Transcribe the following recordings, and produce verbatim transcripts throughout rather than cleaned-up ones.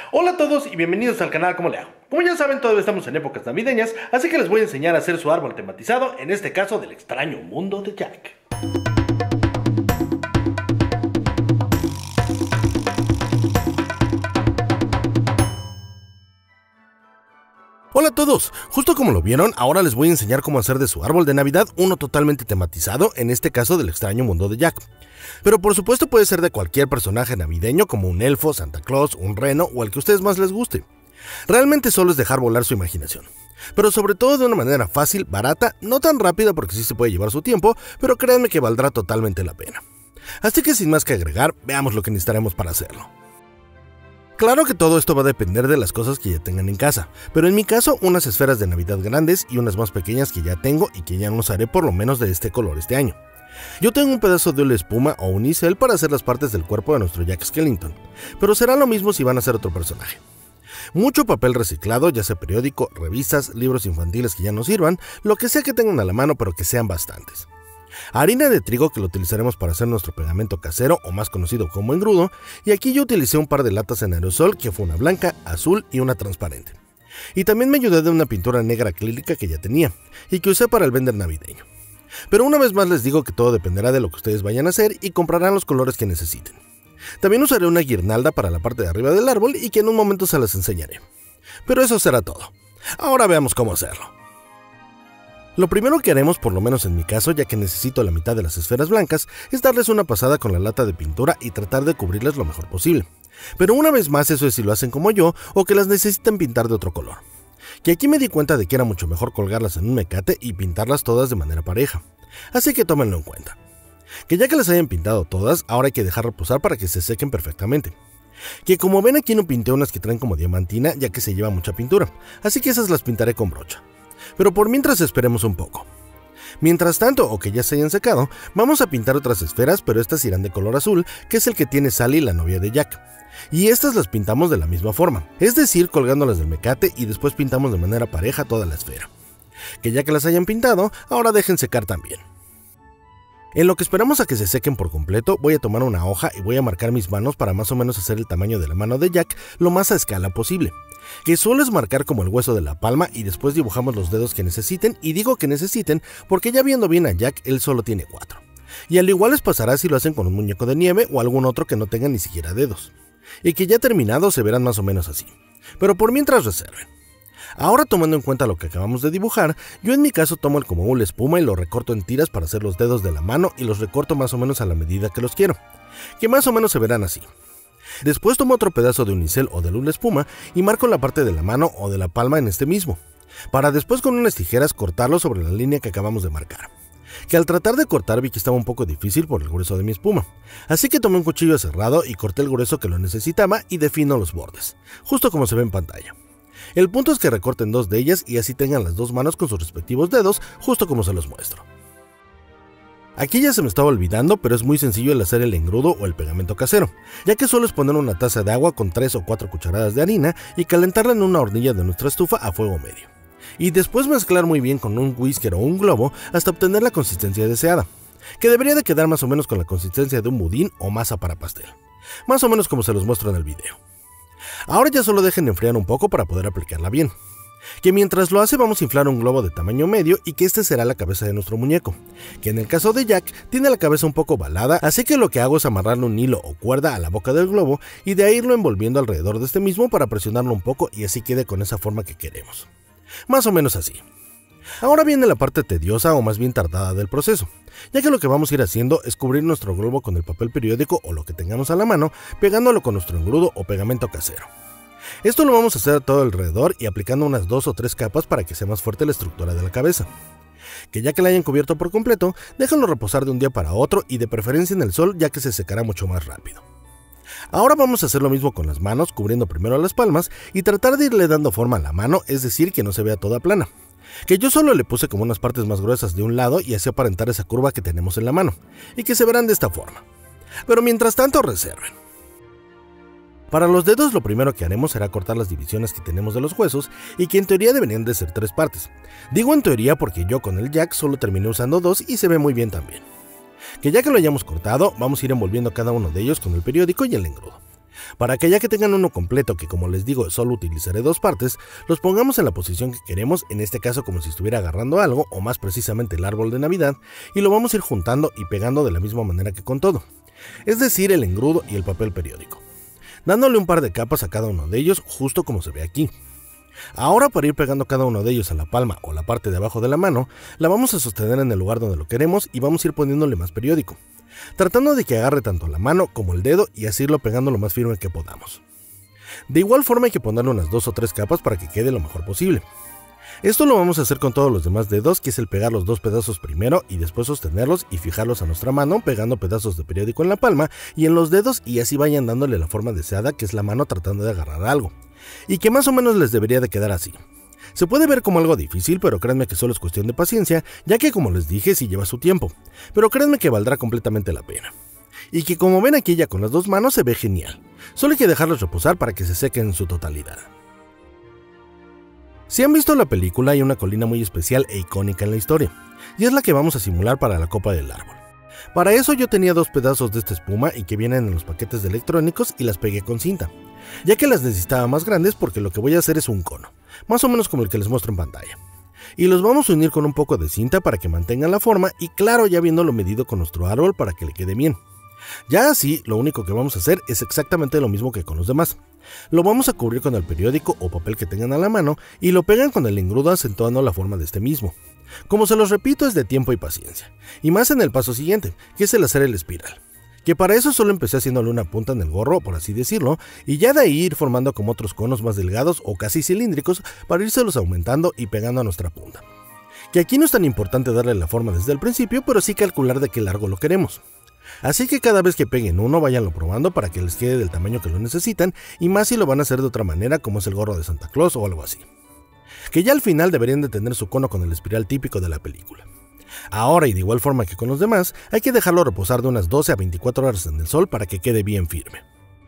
Hola a todos y bienvenidos al canal ¿Cómo le hago? Como ya saben, todavía estamos en épocas navideñas, así que les voy a enseñar a hacer su árbol tematizado, en este caso del extraño mundo de Jack. Hola a todos, justo como lo vieron, ahora les voy a enseñar cómo hacer de su árbol de Navidad uno totalmente tematizado, en este caso del extraño mundo de Jack. Pero por supuesto puede ser de cualquier personaje navideño como un elfo, Santa Claus, un reno o el que a ustedes más les guste. Realmente solo es dejar volar su imaginación. Pero sobre todo de una manera fácil, barata, no tan rápida porque sí se puede llevar su tiempo, pero créanme que valdrá totalmente la pena. Así que sin más que agregar, veamos lo que necesitaremos para hacerlo. Claro que todo esto va a depender de las cosas que ya tengan en casa, pero en mi caso unas esferas de Navidad grandes y unas más pequeñas que ya tengo y que ya no usaré por lo menos de este color este año. Yo tengo un pedazo de hule espuma o unicel para hacer las partes del cuerpo de nuestro Jack Skellington, pero será lo mismo si van a ser otro personaje. Mucho papel reciclado, ya sea periódico, revistas, libros infantiles que ya no sirvan, lo que sea que tengan a la mano pero que sean bastantes. Harina de trigo que lo utilizaremos para hacer nuestro pegamento casero o más conocido como engrudo, y aquí yo utilicé un par de latas en aerosol que fue una blanca, azul y una transparente. Y también me ayudé de una pintura negra acrílica que ya tenía y que usé para el vender navideño. Pero una vez más les digo que todo dependerá de lo que ustedes vayan a hacer y comprarán los colores que necesiten. También usaré una guirnalda para la parte de arriba del árbol y que en un momento se las enseñaré. Pero eso será todo. Ahora veamos cómo hacerlo. Lo primero que haremos, por lo menos en mi caso, ya que necesito la mitad de las esferas blancas, es darles una pasada con la lata de pintura y tratar de cubrirles lo mejor posible. Pero una vez más eso es si lo hacen como yo o que las necesitan pintar de otro color. Que aquí me di cuenta de que era mucho mejor colgarlas en un mecate y pintarlas todas de manera pareja. Así que tómenlo en cuenta. Que ya que las hayan pintado todas, ahora hay que dejar reposar para que se sequen perfectamente. Que como ven aquí no pinté unas que traen como diamantina ya que se lleva mucha pintura, así que esas las pintaré con brocha. Pero por mientras esperemos un poco. Mientras tanto, o que ya se hayan secado, vamos a pintar otras esferas, pero estas irán de color azul, que es el que tiene Sally, la novia de Jack. Y estas las pintamos de la misma forma, es decir, colgándolas del mecate y después pintamos de manera pareja toda la esfera. Que ya que las hayan pintado, ahora dejen secar también. En lo que esperamos a que se sequen por completo, voy a tomar una hoja y voy a marcar mis manos para más o menos hacer el tamaño de la mano de Jack lo más a escala posible. Que solo es marcar como el hueso de la palma y después dibujamos los dedos que necesiten, y digo que necesiten porque ya viendo bien a Jack, él solo tiene cuatro. Y al igual les pasará si lo hacen con un muñeco de nieve o algún otro que no tenga ni siquiera dedos. Y que ya terminados se verán más o menos así. Pero por mientras reserven. Ahora tomando en cuenta lo que acabamos de dibujar, yo en mi caso tomo el como hule espuma y lo recorto en tiras para hacer los dedos de la mano y los recorto más o menos a la medida que los quiero. Que más o menos se verán así. Después tomo otro pedazo de unicel o de hule espuma y marco la parte de la mano o de la palma en este mismo, para después con unas tijeras cortarlo sobre la línea que acabamos de marcar. Que al tratar de cortar vi que estaba un poco difícil por el grueso de mi espuma, así que tomé un cuchillo cerrado y corté el grueso que lo necesitaba y defino los bordes, justo como se ve en pantalla. El punto es que recorten dos de ellas y así tengan las dos manos con sus respectivos dedos, justo como se los muestro. Aquí ya se me estaba olvidando, pero es muy sencillo el hacer el engrudo o el pegamento casero, ya que solo es poner una taza de agua con tres o cuatro cucharadas de harina y calentarla en una hornilla de nuestra estufa a fuego medio. Y después mezclar muy bien con un whisker o un globo hasta obtener la consistencia deseada, que debería de quedar más o menos con la consistencia de un budín o masa para pastel, más o menos como se los muestro en el video. Ahora ya solo dejen de enfriar un poco para poder aplicarla bien. Que mientras lo hace vamos a inflar un globo de tamaño medio y que este será la cabeza de nuestro muñeco, que en el caso de Jack tiene la cabeza un poco ovalada, así que lo que hago es amarrarle un hilo o cuerda a la boca del globo y de ahí irlo envolviendo alrededor de este mismo para presionarlo un poco y así quede con esa forma que queremos. Más o menos así. Ahora viene la parte tediosa o más bien tardada del proceso, ya que lo que vamos a ir haciendo es cubrir nuestro globo con el papel periódico o lo que tengamos a la mano, pegándolo con nuestro engrudo o pegamento casero. Esto lo vamos a hacer a todo alrededor y aplicando unas dos o tres capas para que sea más fuerte la estructura de la cabeza. Que ya que la hayan cubierto por completo, déjenlo reposar de un día para otro y de preferencia en el sol, ya que se secará mucho más rápido. Ahora vamos a hacer lo mismo con las manos, cubriendo primero las palmas y tratar de irle dando forma a la mano, es decir, que no se vea toda plana. Que yo solo le puse como unas partes más gruesas de un lado y así aparentar esa curva que tenemos en la mano, y que se verán de esta forma. Pero mientras tanto reserven. Para los dedos lo primero que haremos será cortar las divisiones que tenemos de los huesos y que en teoría deberían de ser tres partes. Digo en teoría porque yo con el Jack solo terminé usando dos y se ve muy bien también. Que ya que lo hayamos cortado, vamos a ir envolviendo cada uno de ellos con el periódico y el engrudo. Para que ya que tengan uno completo, que como les digo solo utilizaré dos partes, los pongamos en la posición que queremos, en este caso como si estuviera agarrando algo, o más precisamente el árbol de Navidad, y lo vamos a ir juntando y pegando de la misma manera que con todo, es decir, el engrudo y el papel periódico, dándole un par de capas a cada uno de ellos, justo como se ve aquí. Ahora, para ir pegando cada uno de ellos a la palma o la parte de abajo de la mano, la vamos a sostener en el lugar donde lo queremos y vamos a ir poniéndole más periódico, tratando de que agarre tanto la mano como el dedo y así irlo pegando lo más firme que podamos. De igual forma hay que ponerle unas dos o tres capas para que quede lo mejor posible. Esto lo vamos a hacer con todos los demás dedos, que es el pegar los dos pedazos primero y después sostenerlos y fijarlos a nuestra mano, pegando pedazos de periódico en la palma y en los dedos, y así vayan dándole la forma deseada, que es la mano tratando de agarrar algo, y que más o menos les debería de quedar así. Se puede ver como algo difícil, pero créanme que solo es cuestión de paciencia, ya que como les dije sí lleva su tiempo, pero créanme que valdrá completamente la pena. Y que como ven aquí ya con las dos manos se ve genial, solo hay que dejarlos reposar para que se sequen en su totalidad. Si han visto la película, hay una colina muy especial e icónica en la historia, y es la que vamos a simular para la copa del árbol. Para eso yo tenía dos pedazos de esta espuma y que vienen en los paquetes de electrónicos y las pegué con cinta, ya que las necesitaba más grandes porque lo que voy a hacer es un cono, más o menos como el que les muestro en pantalla. Y los vamos a unir con un poco de cinta para que mantengan la forma y claro, ya viéndolo medido con nuestro árbol para que le quede bien. Ya así, lo único que vamos a hacer es exactamente lo mismo que con los demás. Lo vamos a cubrir con el periódico o papel que tengan a la mano y lo pegan con el engrudo acentuando la forma de este mismo. Como se los repito, es de tiempo y paciencia, y más en el paso siguiente, que es el hacer el espiral, que para eso solo empecé haciéndole una punta en el gorro, por así decirlo, y ya de ahí ir formando como otros conos más delgados o casi cilíndricos para irselos aumentando y pegando a nuestra punta. Que aquí no es tan importante darle la forma desde el principio, pero sí calcular de qué largo lo queremos. Así que cada vez que peguen uno, váyanlo probando para que les quede del tamaño que lo necesitan, y más si lo van a hacer de otra manera, como es el gorro de Santa Claus o algo así. Que ya al final deberían de tener su cono con el espiral típico de la película. Ahora, y de igual forma que con los demás, hay que dejarlo reposar de unas doce a veinticuatro horas en el sol para que quede bien firme.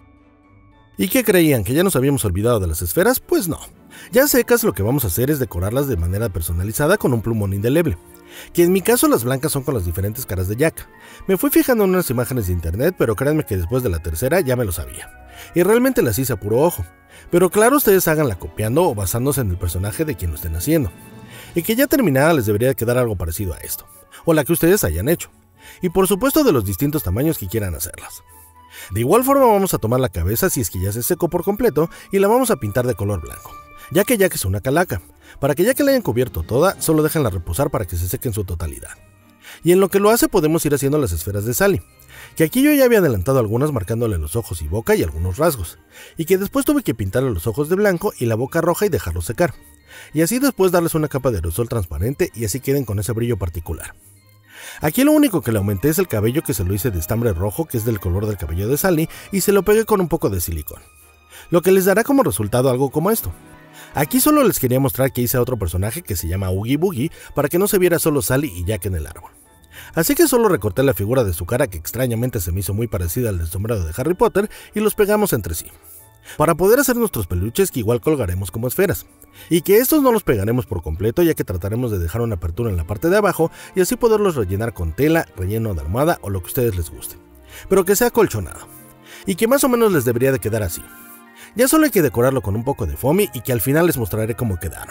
¿Y qué creían? ¿Que ya nos habíamos olvidado de las esferas? Pues no. Ya secas, lo que vamos a hacer es decorarlas de manera personalizada con un plumón indeleble, que en mi caso las blancas son con las diferentes caras de Jack. Me fui fijando en unas imágenes de internet, pero créanme que después de la tercera ya me lo sabía, y realmente las hice a puro ojo. Pero claro, ustedes háganla copiando o basándose en el personaje de quien lo estén haciendo, y que ya terminada les debería quedar algo parecido a esto, o la que ustedes hayan hecho, y por supuesto de los distintos tamaños que quieran hacerlas. De igual forma vamos a tomar la cabeza si es que ya se secó por completo y la vamos a pintar de color blanco, ya que Jack es una calaca, para que ya que la hayan cubierto toda, solo déjenla reposar para que se seque en su totalidad. Y en lo que lo hace podemos ir haciendo las esferas de Sally, que aquí yo ya había adelantado algunas marcándole los ojos y boca y algunos rasgos, y que después tuve que pintarle los ojos de blanco y la boca roja y dejarlos secar, y así después darles una capa de aerosol transparente y así queden con ese brillo particular. Aquí lo único que le aumenté es el cabello, que se lo hice de estambre rojo, que es del color del cabello de Sally, y se lo pegué con un poco de silicón, lo que les dará como resultado algo como esto. Aquí solo les quería mostrar que hice a otro personaje que se llama Oogie Boogie para que no se viera solo Sally y Jack en el árbol. Así que solo recorté la figura de su cara, que extrañamente se me hizo muy parecida al del sombrero de Harry Potter, y los pegamos entre sí, para poder hacer nuestros peluches, que igual colgaremos como esferas, y que estos no los pegaremos por completo, ya que trataremos de dejar una apertura en la parte de abajo y así poderlos rellenar con tela, relleno de almohada o lo que ustedes les guste, pero que sea acolchonado, y que más o menos les debería de quedar así. Ya solo hay que decorarlo con un poco de foamy y que al final les mostraré cómo quedaron.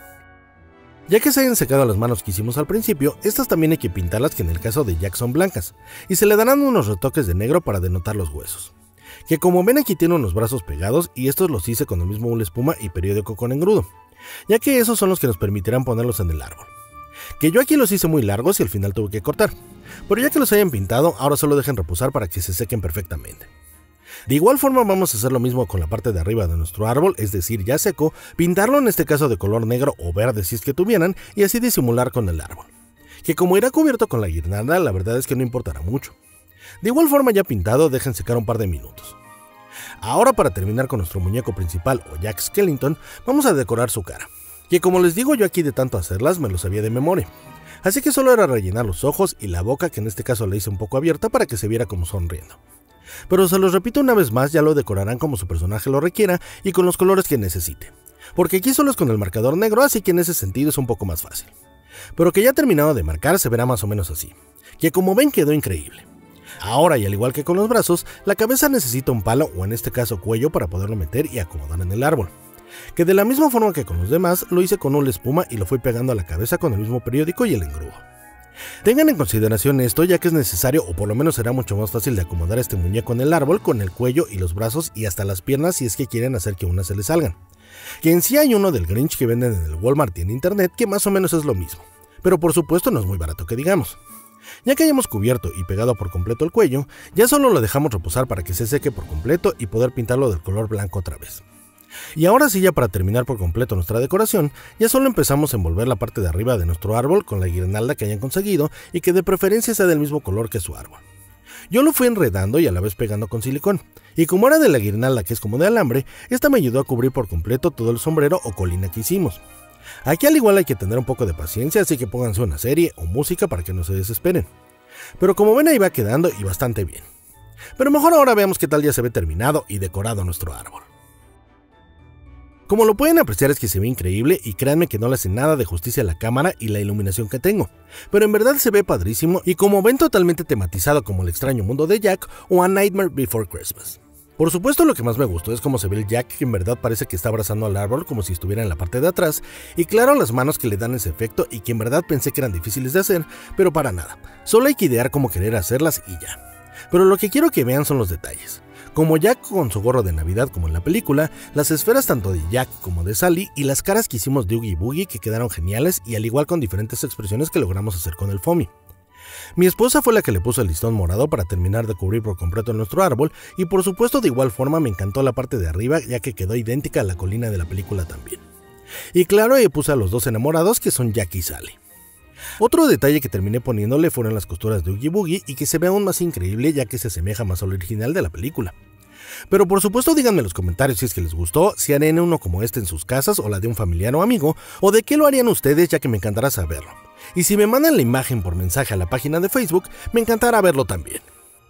Ya que se hayan secado las manos que hicimos al principio, estas también hay que pintarlas, que en el caso de Jack son blancas, y se le darán unos retoques de negro para denotar los huesos. Que como ven aquí tiene unos brazos pegados y estos los hice con el mismo hule espuma y periódico con engrudo, ya que esos son los que nos permitirán ponerlos en el árbol. Que yo aquí los hice muy largos y al final tuve que cortar, pero ya que los hayan pintado, ahora solo dejen reposar para que se sequen perfectamente. De igual forma vamos a hacer lo mismo con la parte de arriba de nuestro árbol, es decir, ya seco, pintarlo en este caso de color negro o verde si es que tuvieran, y así disimular con el árbol. Que como irá cubierto con la guirnalda, la verdad es que no importará mucho. De igual forma ya pintado, dejen secar un par de minutos. Ahora, para terminar con nuestro muñeco principal o Jack Skellington, vamos a decorar su cara, que como les digo yo aquí de tanto hacerlas me lo sabía de memoria, así que solo era rellenar los ojos y la boca, que en este caso la hice un poco abierta para que se viera como sonriendo. Pero se los repito una vez más, ya lo decorarán como su personaje lo requiera y con los colores que necesite, porque aquí solo es con el marcador negro, así que en ese sentido es un poco más fácil. Pero que ya terminado de marcar se verá más o menos así, que como ven quedó increíble. Ahora, y al igual que con los brazos, la cabeza necesita un palo o en este caso cuello para poderlo meter y acomodar en el árbol. Que de la misma forma que con los demás, lo hice con una espuma y lo fui pegando a la cabeza con el mismo periódico y el engrudo. Tengan en consideración esto, ya que es necesario, o por lo menos será mucho más fácil de acomodar este muñeco en el árbol con el cuello y los brazos y hasta las piernas si es que quieren hacer que una se les salgan. Que en sí hay uno del Grinch que venden en el Walmart y en internet que más o menos es lo mismo, pero por supuesto no es muy barato que digamos. Ya que hayamos cubierto y pegado por completo el cuello, ya solo lo dejamos reposar para que se seque por completo y poder pintarlo del color blanco otra vez. Y ahora sí, ya para terminar por completo nuestra decoración, ya solo empezamos a envolver la parte de arriba de nuestro árbol con la guirnalda que hayan conseguido y que de preferencia sea del mismo color que su árbol. Yo lo fui enredando y a la vez pegando con silicón, y como era de la guirnalda que es como de alambre, esta me ayudó a cubrir por completo todo el sombrero o colina que hicimos. Aquí al igual hay que tener un poco de paciencia, así que pónganse una serie o música para que no se desesperen. Pero como ven, ahí va quedando y bastante bien. Pero mejor ahora veamos qué tal ya se ve terminado y decorado nuestro árbol. Como lo pueden apreciar es que se ve increíble y créanme que no le hace nada de justicia a la cámara y la iluminación que tengo, pero en verdad se ve padrísimo y como ven totalmente tematizado como El extraño mundo de Jack o A Nightmare Before Christmas. Por supuesto lo que más me gustó es cómo se ve el Jack, que en verdad parece que está abrazando al árbol como si estuviera en la parte de atrás, y claro las manos que le dan ese efecto y que en verdad pensé que eran difíciles de hacer, pero para nada, solo hay que idear cómo querer hacerlas y ya. Pero lo que quiero que vean son los detalles. Como Jack con su gorro de Navidad como en la película, las esferas tanto de Jack como de Sally y las caras que hicimos de Oogie Boogie que quedaron geniales y al igual con diferentes expresiones que logramos hacer con el foamy. Mi esposa fue la que le puso el listón morado para terminar de cubrir por completo nuestro árbol y por supuesto de igual forma me encantó la parte de arriba ya que quedó idéntica a la colina de la película también. Y claro, ahí puse a los dos enamorados que son Jack y Sally. Otro detalle que terminé poniéndole fueron las costuras de Oogie Boogie y que se ve aún más increíble ya que se asemeja más al original de la película. Pero por supuesto díganme en los comentarios si es que les gustó, si harían uno como este en sus casas o la de un familiar o amigo, o de qué lo harían ustedes ya que me encantará saberlo. Y si me mandan la imagen por mensaje a la página de Facebook, me encantará verlo también.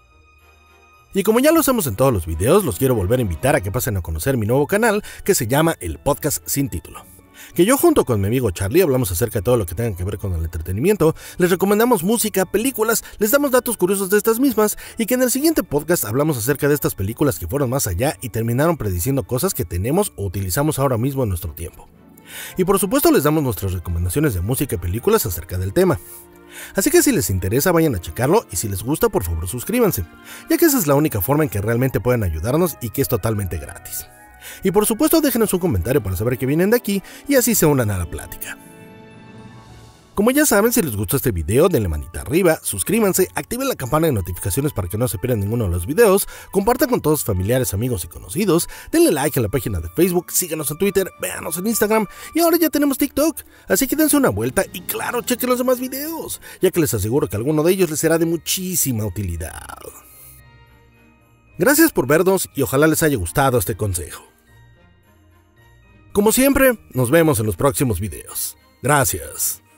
Y como ya lo hacemos en todos los videos, los quiero volver a invitar a que pasen a conocer mi nuevo canal que se llama El Podcast Sin Título. Que yo junto con mi amigo Charlie hablamos acerca de todo lo que tenga que ver con el entretenimiento, les recomendamos música, películas, les damos datos curiosos de estas mismas y que en el siguiente podcast hablamos acerca de estas películas que fueron más allá y terminaron prediciendo cosas que tenemos o utilizamos ahora mismo en nuestro tiempo. Y por supuesto les damos nuestras recomendaciones de música y películas acerca del tema. Así que si les interesa vayan a checarlo y si les gusta por favor suscríbanse, ya que esa es la única forma en que realmente pueden ayudarnos y que es totalmente gratis. Y por supuesto déjenos un comentario para saber que vienen de aquí y así se unan a la plática. Como ya saben, si les gustó este video, denle manita arriba, suscríbanse, activen la campana de notificaciones para que no se pierdan ninguno de los videos, compartan con todos sus familiares, amigos y conocidos, denle like a la página de Facebook, síganos en Twitter, véanos en Instagram y ahora ya tenemos TikTok, así que dense una vuelta y claro, chequen los demás videos, ya que les aseguro que alguno de ellos les será de muchísima utilidad. Gracias por vernos y ojalá les haya gustado este consejo. Como siempre, nos vemos en los próximos videos. Gracias.